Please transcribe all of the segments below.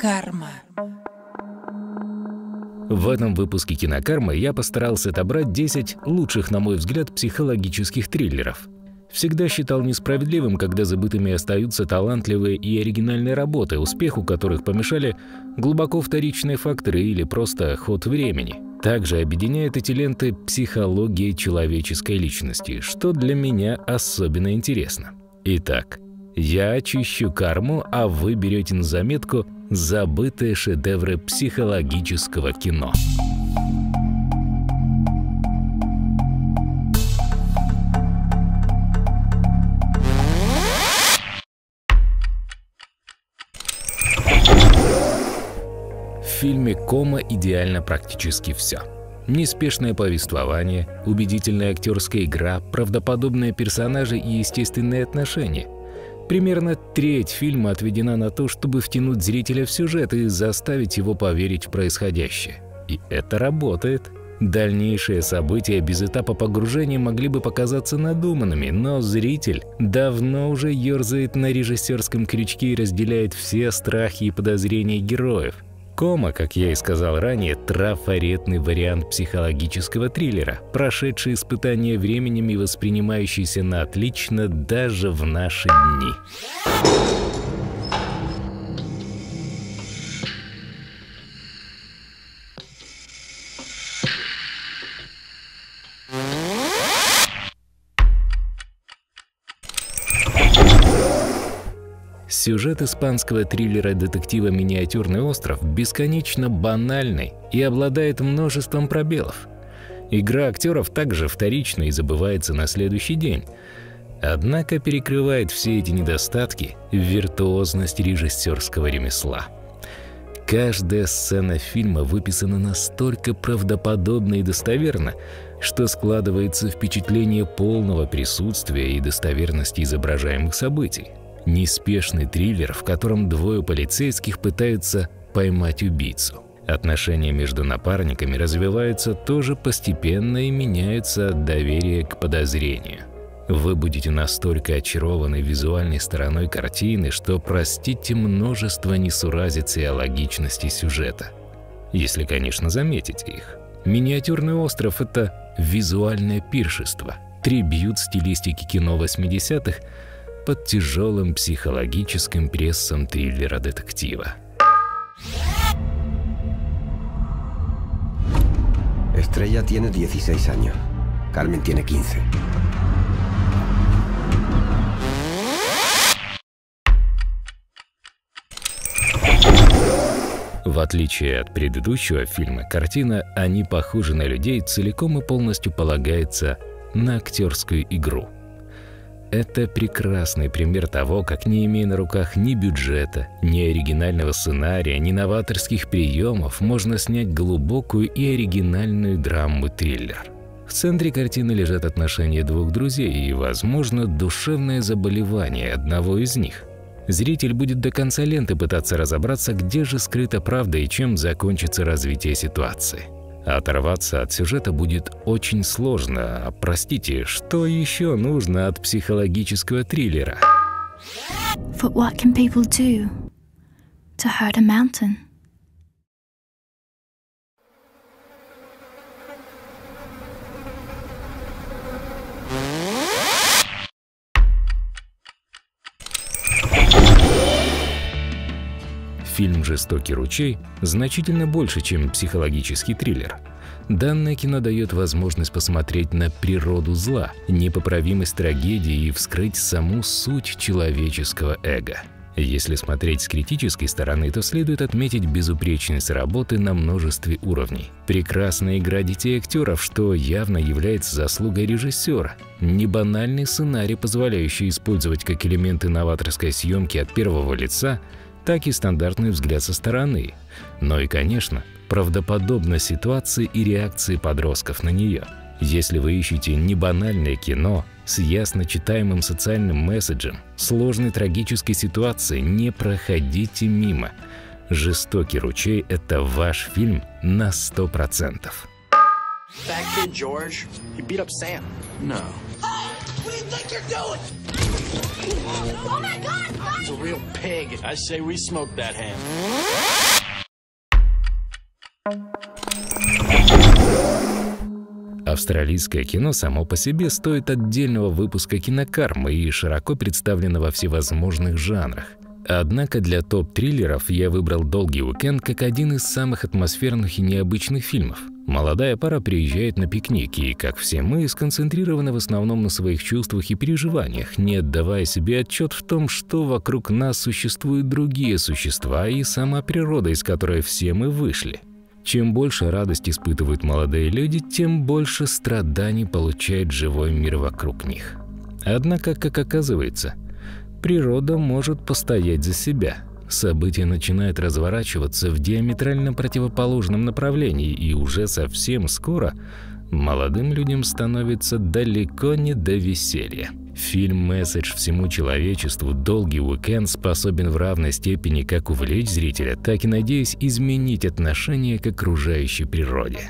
Кинокарма. В этом выпуске «Кинокармы» я постарался отобрать 10 лучших, на мой взгляд, психологических триллеров. Всегда считал несправедливым, когда забытыми остаются талантливые и оригинальные работы, успеху которых помешали глубоко вторичные факторы или просто ход времени. Также объединяет эти ленты психология человеческой личности, что для меня особенно интересно. Итак, я очищу карму, а вы берете на заметку забытые шедевры психологического кино. В фильме «Кома» идеально практически все. Неспешное повествование, убедительная актерская игра, правдоподобные персонажи и естественные отношения. Примерно треть фильма отведена на то, чтобы втянуть зрителя в сюжет и заставить его поверить в происходящее. И это работает. Дальнейшие события без этапа погружения могли бы показаться надуманными, но зритель давно уже ерзает на режиссерском крючке и разделяет все страхи и подозрения героев. «Кома», как я и сказал ранее, трафаретный вариант психологического триллера, прошедший испытания временем и воспринимающийся на отлично даже в наши дни. Сюжет испанского триллера-детектива «Миниатюрный остров» бесконечно банальный и обладает множеством пробелов. Игра актеров также вторична и забывается на следующий день. Однако перекрывает все эти недостатки виртуозность режиссерского ремесла. Каждая сцена фильма выписана настолько правдоподобно и достоверно, что складывается впечатление полного присутствия и достоверности изображаемых событий. Неспешный триллер, в котором двое полицейских пытаются поймать убийцу. Отношения между напарниками развиваются тоже постепенно и меняются от доверия к подозрению. Вы будете настолько очарованы визуальной стороной картины, что простите множество несуразиц и алогичности сюжета. Если, конечно, заметите их. «Миниатюрный остров» — это визуальное пиршество, трибьют стилистики кино 80-х, под тяжелым психологическим прессом триллера-детектива. Estrella tiene 16 años. Carmen tiene 15. В отличие от предыдущего фильма, картина «Они похожи на людей» целиком и полностью полагается на актерскую игру. Это прекрасный пример того, как, не имея на руках ни бюджета, ни оригинального сценария, ни новаторских приемов, можно снять глубокую и оригинальную драму-триллер. В центре картины лежат отношения двух друзей и, возможно, душевное заболевание одного из них. Зритель будет до конца ленты пытаться разобраться, где же скрыта правда и чем закончится развитие ситуации. Оторваться от сюжета будет очень сложно. Простите, что еще нужно от психологического триллера? But what can people do to hurt a mountain? Фильм «Жестокий ручей» значительно больше, чем психологический триллер. Данное кино дает возможность посмотреть на природу зла, непоправимость трагедии и вскрыть саму суть человеческого эго. Если смотреть с критической стороны, то следует отметить безупречность работы на множестве уровней. Прекрасная игра детей актеров, что явно является заслугой режиссера. Небанальный сценарий, позволяющий использовать как элементы новаторской съемки от первого лица, так и стандартный взгляд со стороны. Но и, конечно, правдоподобность ситуации и реакции подростков на нее. Если вы ищете небанальное кино с ясно читаемым социальным месседжем, сложной трагической ситуацией, не проходите мимо. «Жестокий ручей» — это ваш фильм на 100%. That kid George, he beat up Sam. No. What do you think you're doing? It's a real pig. I say we smoke that ham. Австралийское кино само по себе стоит отдельного выпуска кинокармы и широко представлено во всевозможных жанрах. Однако для топ-триллеров я выбрал «Долгий уикенд» как один из самых атмосферных и необычных фильмов. Молодая пара приезжает на пикник и, как все мы, сконцентрированы в основном на своих чувствах и переживаниях, не отдавая себе отчет в том, что вокруг нас существуют другие существа и сама природа, из которой все мы вышли. Чем больше радость испытывают молодые люди, тем больше страданий получает живой мир вокруг них. Однако, как оказывается, природа может постоять за себя. События начинают разворачиваться в диаметрально противоположном направлении, и уже совсем скоро молодым людям становится далеко не до веселья. Фильм-месседж всему человечеству «Долгий уикенд» способен в равной степени как увлечь зрителя, так и, надеюсь, изменить отношение к окружающей природе.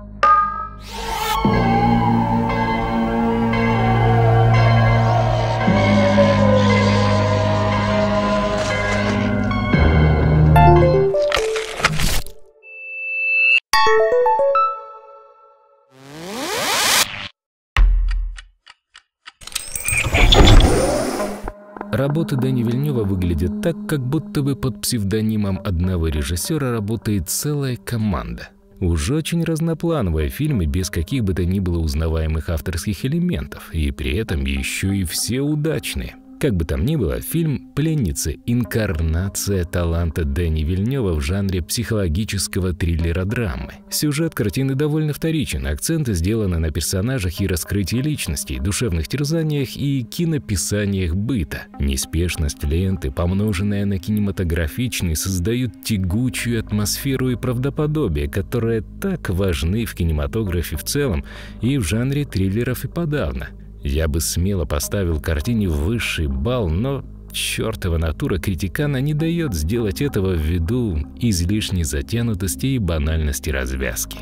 Работы Дэни Вильнёва выглядят так, как будто бы под псевдонимом одного режиссера работает целая команда. Уж очень разноплановые фильмы без каких бы то ни было узнаваемых авторских элементов, и при этом еще и все удачные. Как бы там ни было, фильм «Пленницы» – инкарнация таланта Дэни Вильнёва в жанре психологического триллера-драмы. Сюжет картины довольно вторичен, акценты сделаны на персонажах и раскрытии личностей, душевных терзаниях и кинописаниях быта. Неспешность ленты, помноженная на кинематографичный, создают тягучую атмосферу и правдоподобие, которые так важны в кинематографе в целом и в жанре триллеров и подавно. Я бы смело поставил картине высший балл, но чертова натура критикана не дает сделать этого ввиду излишней затянутости и банальности развязки.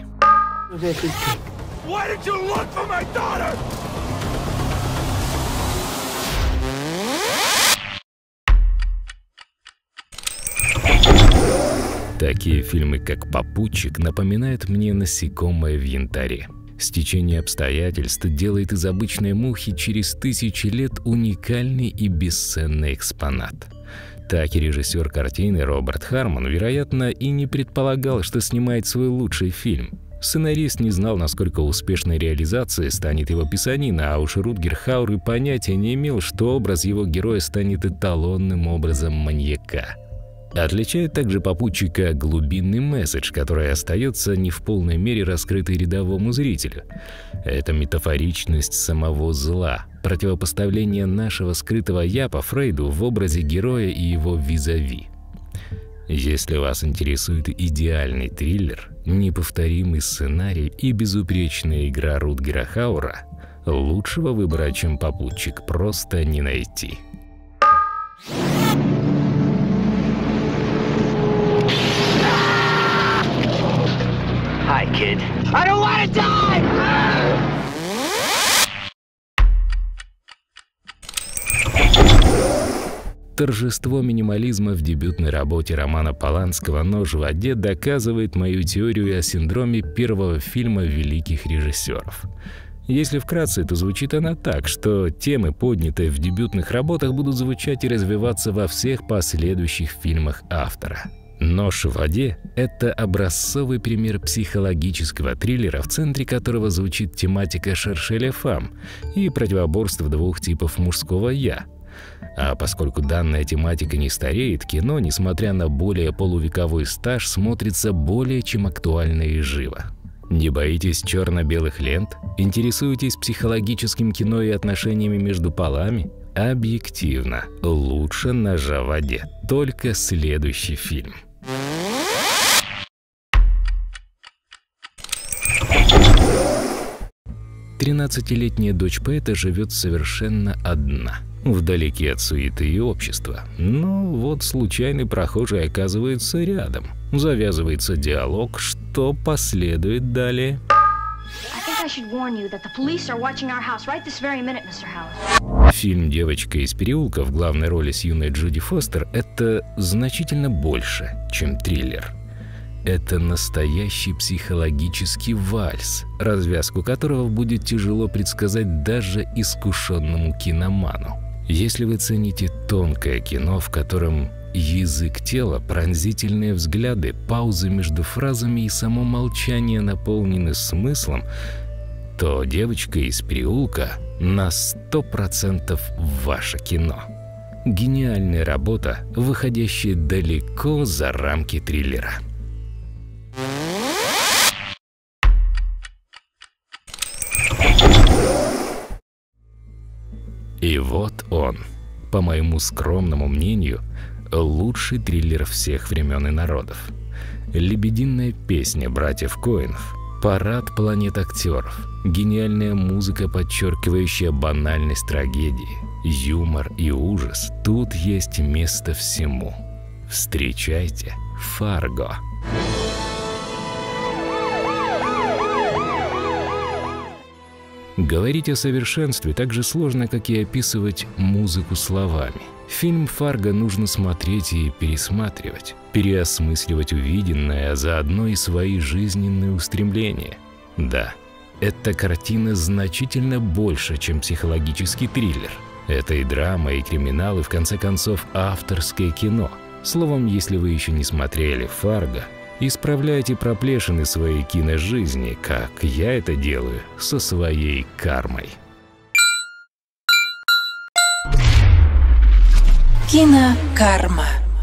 Такие фильмы, как «Попутчик», напоминают мне насекомое в янтаре. Стечение обстоятельств делает из обычной мухи через тысячи лет уникальный и бесценный экспонат. Так и режиссер картины Роберт Харман, вероятно, и не предполагал, что снимает свой лучший фильм. Сценарист не знал, насколько успешной реализацией станет его писанина, а уж Рутгер Хауэр и понятия не имел, что образ его героя станет эталонным образом маньяка. Отличает также «Попутчика» глубинный месседж, который остается не в полной мере раскрытый рядовому зрителю. Это метафоричность самого зла, противопоставление нашего скрытого «я» по Фрейду в образе героя и его визави. Если вас интересует идеальный триллер, неповторимый сценарий и безупречная игра Рутгера Хауэра, лучшего выбора, чем «Попутчик», просто не найти. Hi, kid. I don't want to die! Торжество минимализма в дебютной работе Романа Поланского «Нож в воде» доказывает мою теорию о синдроме первого фильма великих режиссеров. Если вкратце, то звучит она так, что темы, поднятые в дебютных работах, будут звучать и развиваться во всех последующих фильмах автора. «Нож в воде» — это образцовый пример психологического триллера, в центре которого звучит тематика «Шершеля фам» и противоборство двух типов мужского «я». А поскольку данная тематика не стареет, кино, несмотря на более полувековой стаж, смотрится более чем актуально и живо. Не боитесь черно-белых лент? Интересуетесь психологическим кино и отношениями между полами? Объективно, лучше «Ножа в воде». Только следующий фильм. Тринадцатилетняя дочь поэта живет совершенно одна, вдалеке от суеты и общества. Но вот случайный прохожий оказывается рядом. Завязывается диалог, что последует далее. Фильм «Девочка из переулка» в главной роли с юной Джоди Фостер – это значительно больше, чем триллер. Это настоящий психологический вальс, развязку которого будет тяжело предсказать даже искушенному киноману. Если вы цените тонкое кино, в котором язык тела, пронзительные взгляды, паузы между фразами и само молчание наполнены смыслом, то «Девочка из переулка» на 100% ваше кино. Гениальная работа, выходящая далеко за рамки триллера. И вот он, по моему скромному мнению, лучший триллер всех времен и народов. Лебединая песня братьев Коэнов, парад планет актеров, гениальная музыка, подчеркивающая банальность трагедии, юмор и ужас. Тут есть место всему. Встречайте Фарго. Говорить о совершенстве так же сложно, как и описывать музыку словами. Фильм «Фарго» нужно смотреть и пересматривать, переосмысливать увиденное, а заодно и свои жизненные устремления. Да, эта картина значительно больше, чем психологический триллер. Это и драма, и криминал, и в конце концов авторское кино. Словом, если вы еще не смотрели «Фарго», исправляйте проплешины своей киножизни, как я это делаю со своей кармой. Кинокарма.